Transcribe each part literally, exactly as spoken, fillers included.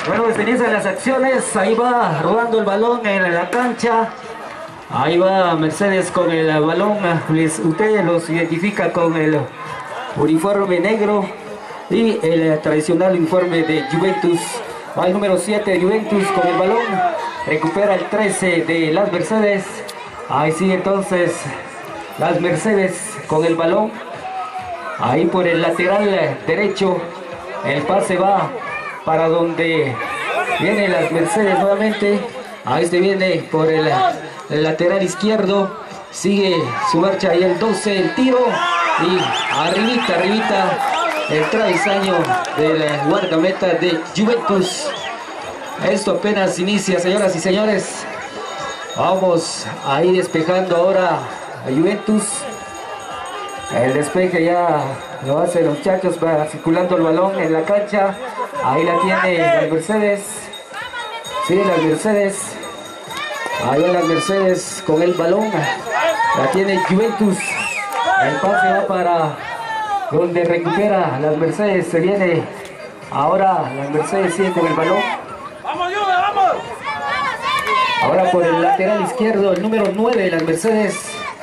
Bueno, pues inician las acciones. Ahí va rodando el balón en la cancha. Ahí va Mercedes con el balón. Les, usted los identifica con el uniforme negro y el tradicional uniforme de Juventus. Va el número siete de Juventus con el balón. Recupera el trece de las Mercedes. Ahí sigue entonces las Mercedes con el balón. Ahí por el lateral derecho. El pase va para donde viene las Mercedes nuevamente. Ahí se viene por el, el lateral izquierdo. Sigue su marcha ahí el doce, el tiro. Y arribita, arribita, el travesaño del guardameta de Juventus. Esto apenas inicia, señoras y señores. Vamos a ir despejando ahora a Juventus. El despeje ya lo hacen los muchachos, va circulando el balón en la cancha. Ahí la tiene las Mercedes. Sí, las Mercedes. Ahí van las Mercedes con el balón. La tiene Juventus. El pase va para donde recupera las Mercedes. Se viene ahora las Mercedes, sigue con el balón. ¡Vamos, Juve, vamos! Ahora por el lateral izquierdo, el número nueve de las Mercedes.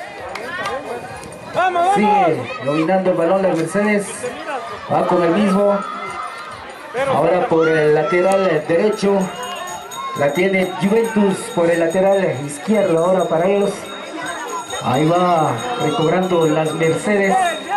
Sigue dominando el balón las Mercedes. Va con el mismo. Ahora por el lateral derecho. La tiene Juventus por el lateral izquierdo. Ahora para ellos. Ahí va recobrando las Mercedes.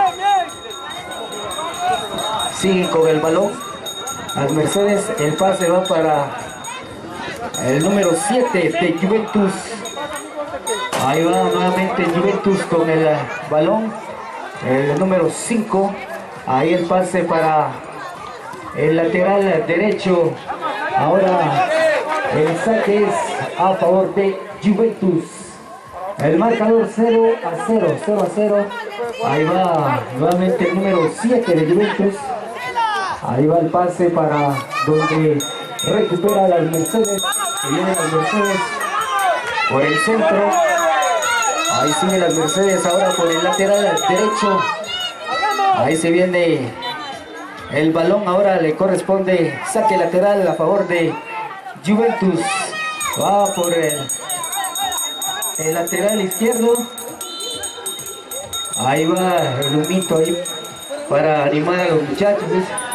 Sigue con el balón las Mercedes. El pase va para el número siete de Juventus. Ahí va nuevamente Juventus con el balón. El número cinco. Ahí el pase para el lateral derecho. Ahora el saque es a favor de Juventus. El marcador cero a cero, cero a cero. Ahí va nuevamente el número siete de Juventus. Ahí va el pase para donde recupera las Mercedes. Que vienen las Mercedes por el centro. Ahí siguen las Mercedes ahora por el lateral derecho. Ahí se viene el balón. Ahora le corresponde saque lateral a favor de Juventus. Va por el, el lateral izquierdo. Ahí va el humito ahí para animar a los muchachos.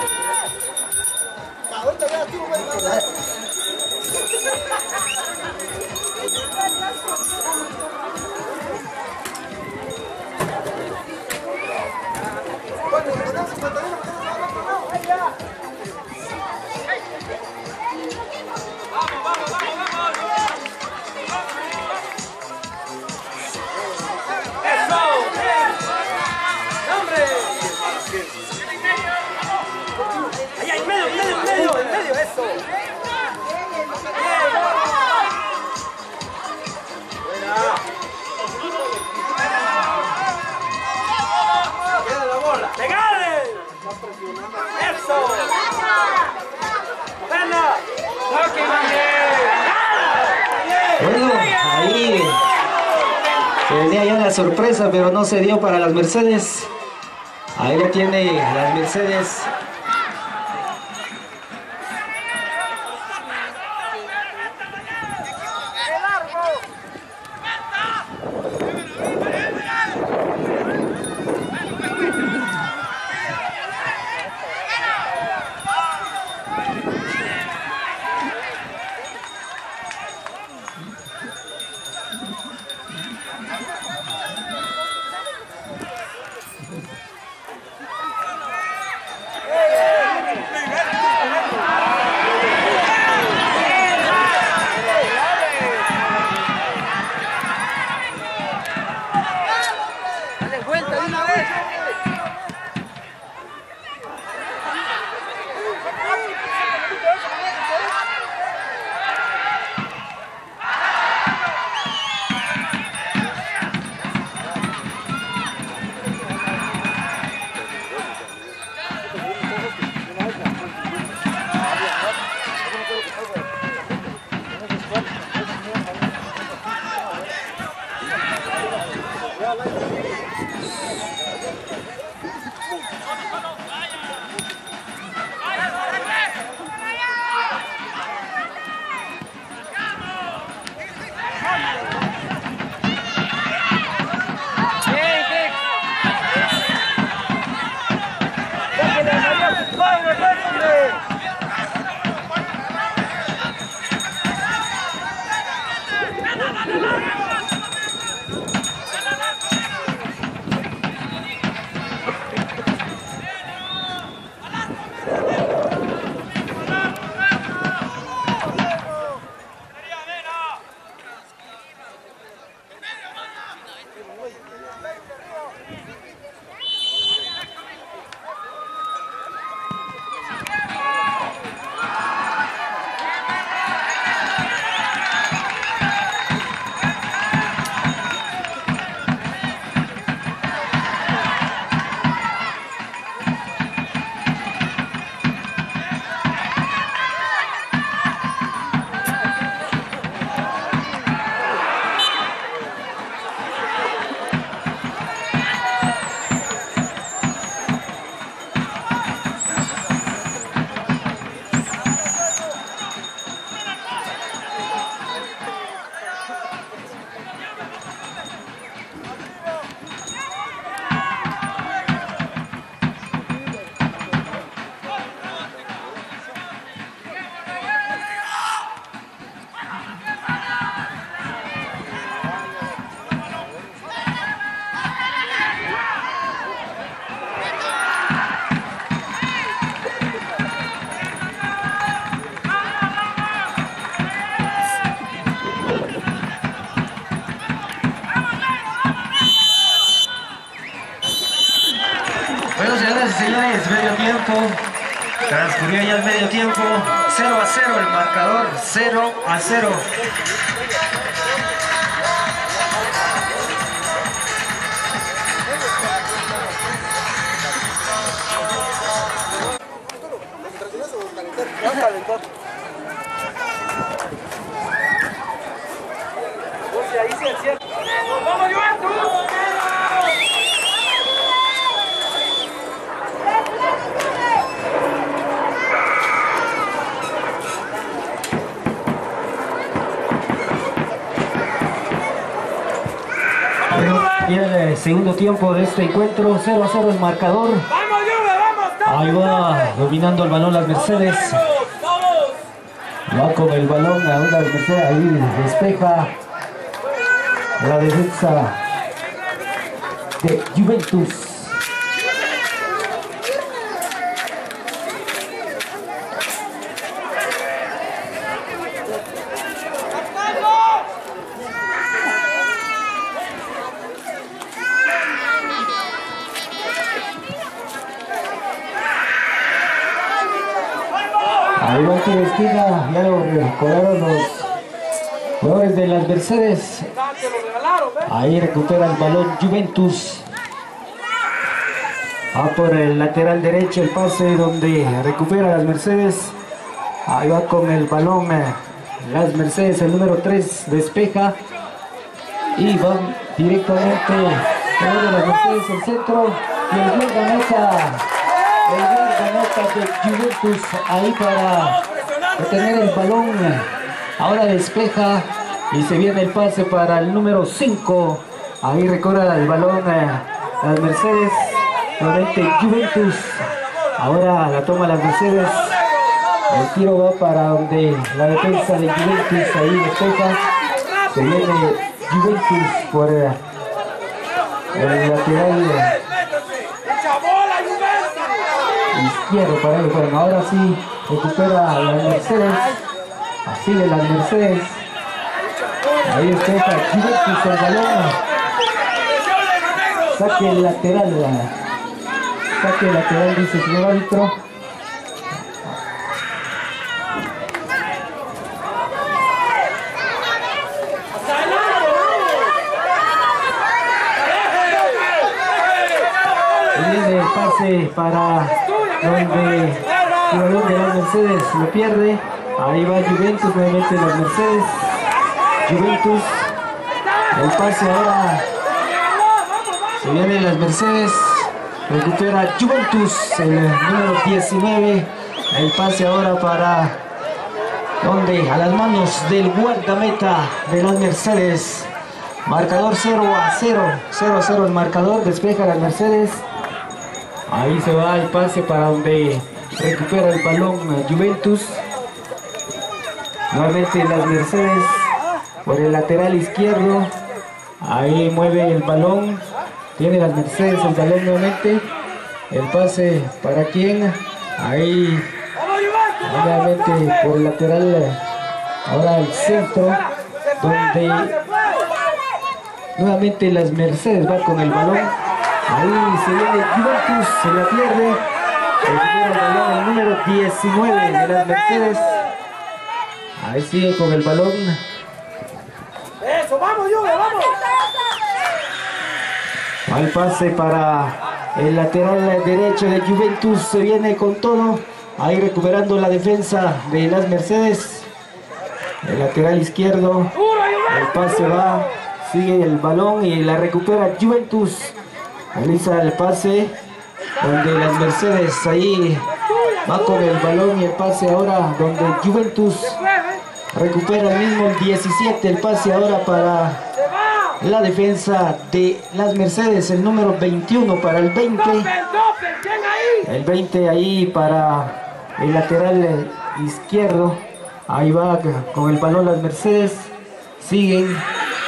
Bueno, ahí se venía ya la sorpresa, pero no se dio para las Mercedes. Ahí la tiene las Mercedes. Mercedes, medio tiempo. Transcurrió ya el medio tiempo. cero a cero el marcador. cero a cero. ¡Vamos, Juventus! Y el segundo tiempo de este encuentro, cero a cero el marcador. ¡Vamos, Juve, vamos! Ahí va dominando el balón las Mercedes. Va con el balón a una Mercedes, ahí despeja la defensa de Juventus. Ahí va tiro de esquina, ya lo recuperaron los jugadores de las Mercedes. Ahí recupera el balón Juventus. Va por el lateral derecho el pase donde recupera las Mercedes. Ahí va con el balón las Mercedes, el número tres despeja. Y van directamente de las Mercedes el centro. Y el guardameta. El guardameta de Juventus ahí para retener el balón. Ahora despeja y se viene el pase para el número cinco. Ahí recorre el balón las Mercedes. Nuevamente Juventus. Ahora la toma las Mercedes. El tiro va para donde la defensa de Juventus ahí despeja. Se viene Juventus por el lateral izquierdo para él. Bueno, ahora sí recupera a las Mercedes. Así de las Mercedes. Ahí despeja Juventus el balón. Saque lateral. Saque lateral, dice el señor árbitro. Viene el pase para donde el jugador de las Mercedes lo pierde. Ahí va Juventus, nuevamente las Mercedes. Juventus. El pase ahora. Se vienen las Mercedes. Recupera Juventus, el número diecinueve. El pase ahora para donde a las manos del guardameta de las Mercedes. Marcador cero a cero. cero a cero el marcador. Despeja las Mercedes. Ahí se va el pase para donde recupera el balón Juventus. Nuevamente las Mercedes por el lateral izquierdo. Ahí mueve el balón. Tiene las Mercedes el balón nuevamente. El pase para quién. Ahí nuevamente por el lateral. Ahora el centro. Donde nuevamente las Mercedes va con el balón. Ahí se viene Juventus, se la pierde. El balón, el número diecinueve de las Mercedes. Ahí sigue con el balón. Eso, vamos, Juve, vamos. Va el pase para el lateral derecho de Juventus. Se viene con todo. Ahí recuperando la defensa de las Mercedes. El lateral izquierdo. El pase va. Sigue el balón y la recupera Juventus. Realiza el pase donde las Mercedes ahí va con el balón y el pase ahora donde Juventus recupera el mismo el diecisiete. El pase ahora para la defensa de las Mercedes, el número veintiuno para el veinte. El veinte ahí para el lateral izquierdo. Ahí va con el balón las Mercedes. Siguen.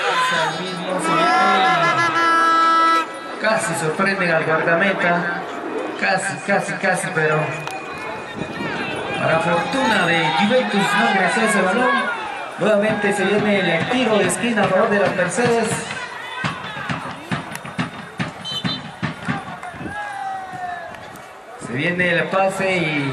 Casi sorprenden al guardameta. Casi, casi, casi, pero para fortuna de Juventus no ingresó ese balón. Nuevamente se viene el tiro de esquina a favor de las Mercedes. Se viene el pase y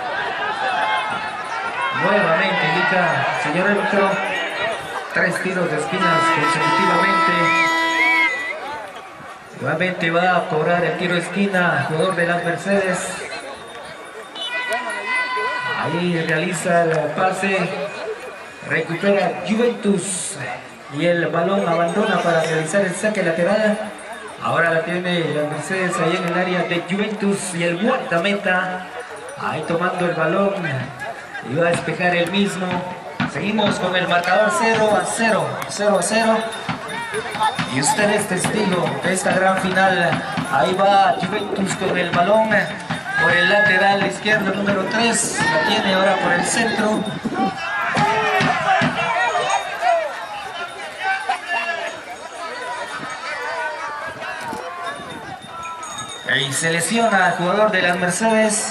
nuevamente indica, señor árbitro, tres tiros de esquinas consecutivamente. Nuevamente va a cobrar el tiro de esquina, jugador de las Mercedes. Ahí realiza el pase, recupera Juventus y el balón abandona para realizar el saque lateral. Ahora la tiene las Mercedes ahí en el área de Juventus y el guardameta ahí tomando el balón y va a despejar el mismo. Seguimos con el marcador cero a cero, cero a cero. Y usted es testigo de esta gran final. Ahí va Juventus con el balón por el lateral izquierdo número tres. La tiene ahora por el centro. Y se lesiona al jugador de las Mercedes.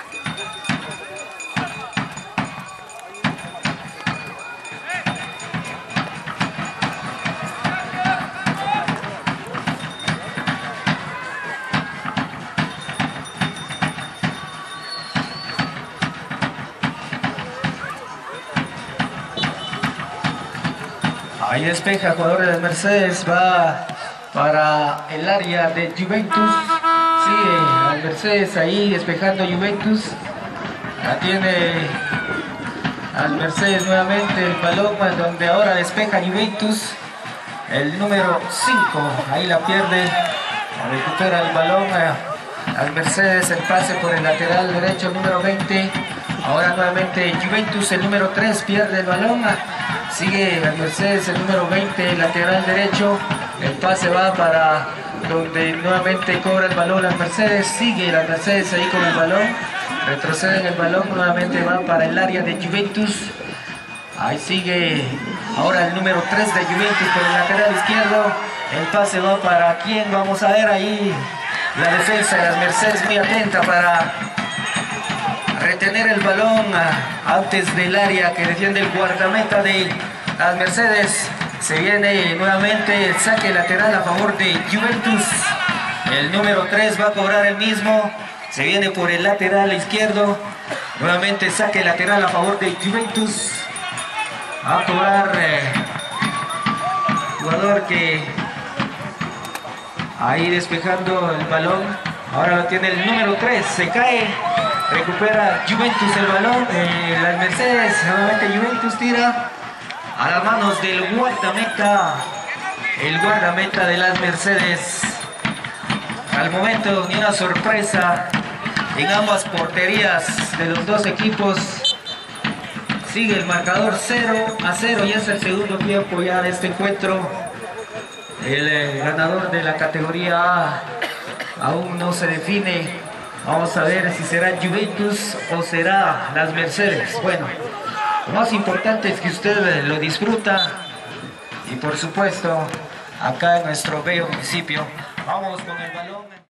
Ahí despeja el jugador de las Mercedes, va para el área de Juventus. Sigue las Mercedes ahí despejando Juventus. La tiene las Mercedes nuevamente el balón, donde ahora despeja Juventus. El número cinco, ahí la pierde, recupera el balón. Las Mercedes el pase por el lateral derecho, número veinte. Ahora nuevamente Juventus, el número tres, pierde el balón. Sigue las Mercedes, el número veinte, el lateral derecho. El pase va para donde nuevamente cobra el balón las Mercedes. Sigue las Mercedes ahí con el balón. Retroceden el balón, nuevamente va para el área de Juventus. Ahí sigue ahora el número tres de Juventus por el lateral izquierdo. El pase va para quién, vamos a ver ahí. La defensa de las Mercedes muy atenta para retener el balón antes del área que defiende el guardameta de las Mercedes. Se viene nuevamente el saque lateral a favor de Juventus. El número tres va a cobrar el mismo. Se viene por el lateral izquierdo. Nuevamente saque lateral a favor de Juventus. Va a cobrar eh, jugador que ahí despejando el balón. Ahora lo tiene el número tres. Se cae. Recupera Juventus el balón. Eh, las Mercedes. Nuevamente Juventus tira a las manos del guardameta, el guardameta de las Mercedes. Al momento ni una sorpresa en ambas porterías de los dos equipos. Sigue el marcador cero a cero y es el segundo tiempo ya de este encuentro. El eh, ganador de la categoría A aún no se define. Vamos a ver si será Juventus o será las Mercedes. Bueno, lo más importante es que usted lo disfruta y por supuesto acá en nuestro bello municipio. Vamos con el balón.